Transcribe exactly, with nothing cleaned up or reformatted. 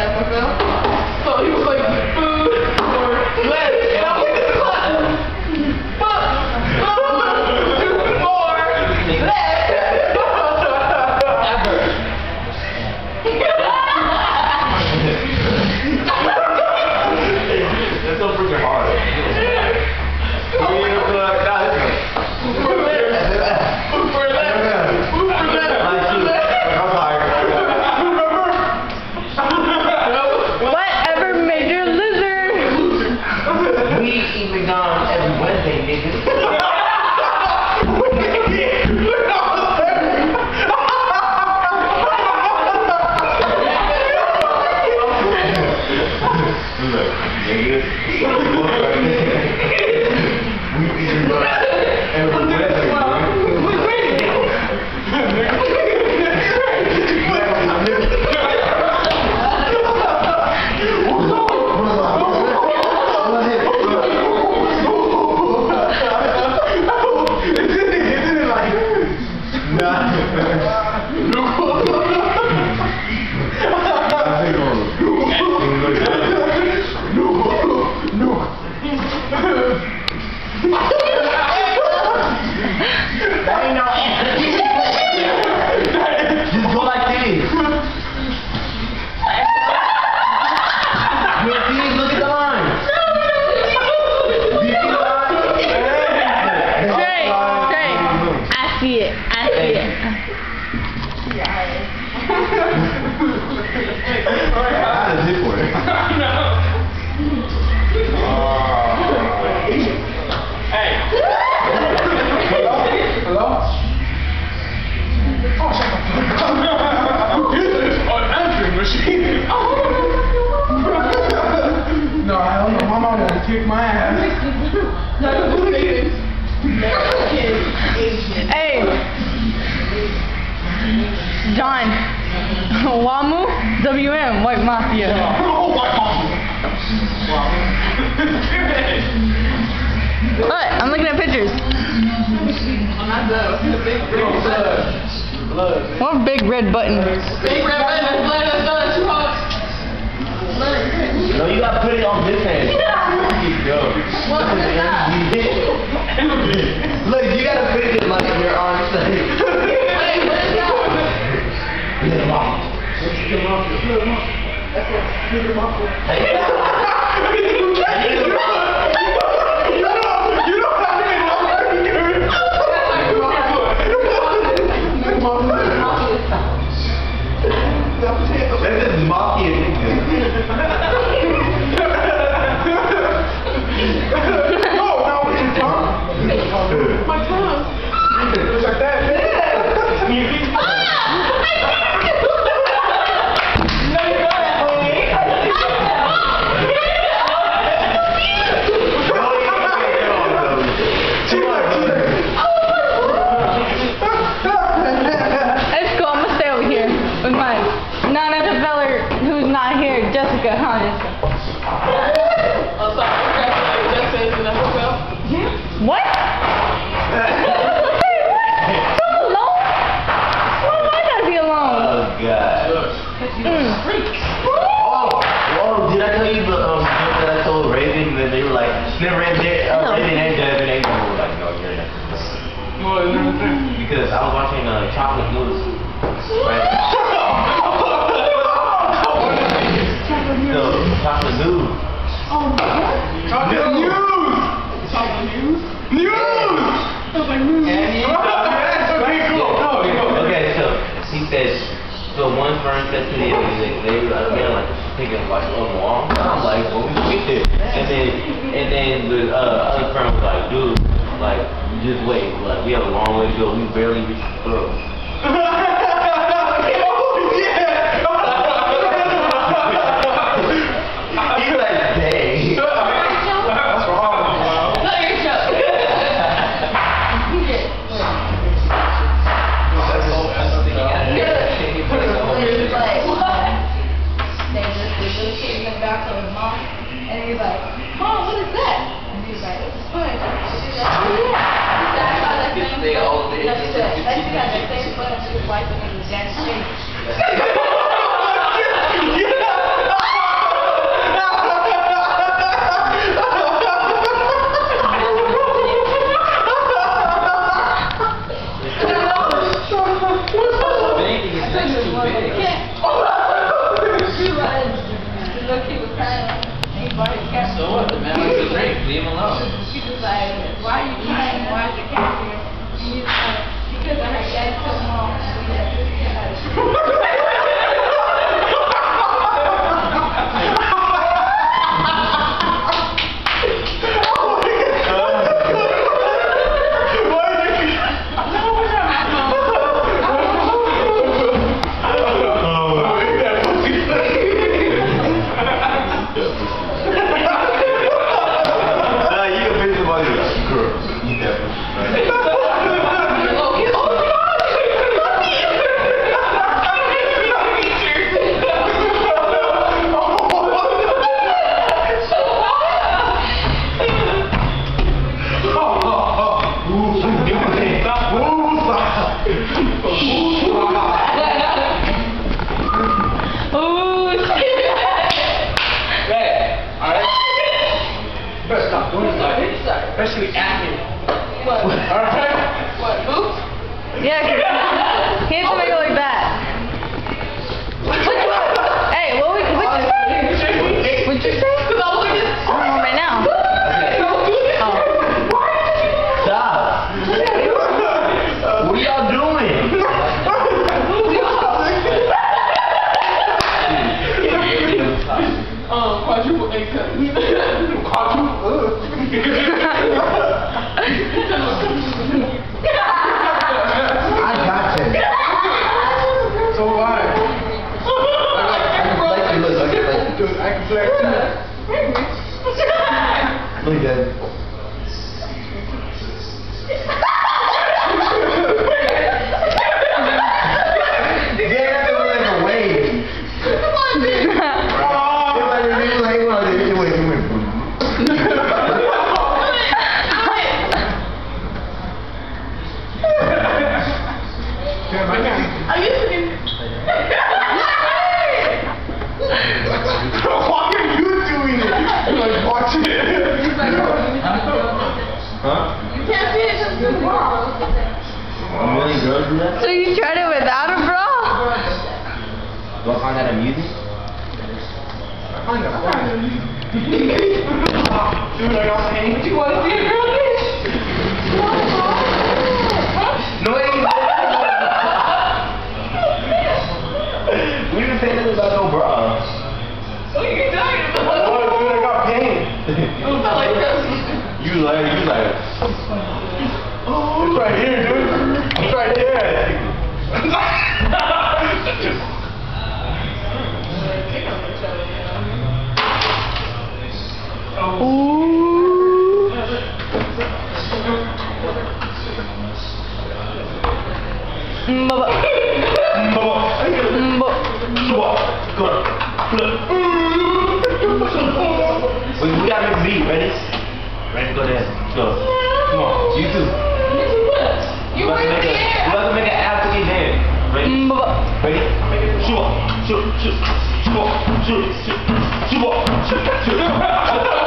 F F L. So he was like, food or lead. And I'm like, this class. Fuck. Food or lead. Ever. That's so freaking hard. Whatever major lizard. We eat McDonald's every Wednesday, niggas. No, I don't know. My mom will kick my ass. Hey, John. Wamu, W M, White Mafia. What? I'm looking at pictures. I'm not done. Big red button. What big red button? Big red button. Blood. That's done. Two hugs. No, you gotta put it on this hand. Yo. What is that? Look, you gotta put it like your arm side. Hey, what is that? Get him off. Get him off. Get him off. That's it. Get him off. Hey. This is mafia niggas. No, no, with your tongue. My tongue. It's like that. Jessica, huh? Oh, sorry. Jessica is in F F L? What? Wait, what? I'm alone? Why am I gotta be alone? Oh, God. Mm. Oh, oh, did I tell you the um, joke that I told Raven that they were like, never Raven, uh, Raven and Devin and they were like, no, you're not. Because I was watching uh, Chocolate News, right? So, Chocolate News. Oh, what? Chocolate News! Chocolate News? News! I was like, news. Okay, cool. Okay, so he said, so one firm said to the other, they, they were like, man, like, thinking like, oh, wrong. I'm like, well, we picked it. And then, and then the uh, other firm was like, dude, like, just wait, like, we have a long way to go. We barely reached the club. And he's like, Mom, what is that? And he's like, it's a sponge. She's like, oh yeah. He said, I saw that same sponge. No, she said, I think I had the same sponge she was wiping in the dance street. That's too big. She was. The little kid was crying. He bought his cat. So what? The man wants to drink. Leave him alone. She was like, why are you crying? Why is the cat here? And he was like, because I heard daddy tell mom we had this cat out of Especially acting. What? Alright? What? Oops? Yeah, cause he has to make it like that. Hey, what would what you say? What'd you say? Because I was like, Oh, right now. Oh. Stop. What are y'all doing? um, quadruple A cut. Quadruple. I got you. So why? Like you look, like you like you. I can flex too. Look at it. Yeah, it was like a wave. I used to be. Why are you doing it? You're like, watch it. Huh? You can't see it just because wrong. A million girls do that? So you tried it without a bra? Do I find that amusing? Dude, I got pain. Do you want to see a girl bitch? No, wait. We didn't say nothing about no bra. What are you talking about? Oh, dude, I got pain. It felt like this. You like, you like. It's right here, dude. It's right there. Mbaba. We, we gotta make a beat, ready? Ready, go there. Go. Come on, you too. You about to were make a, you there. about to make an African dance. Ready? Mbaba. Ready? Shoot, shoot, shoot, shoot, shoot, shoot, shoot, shoot, shoot.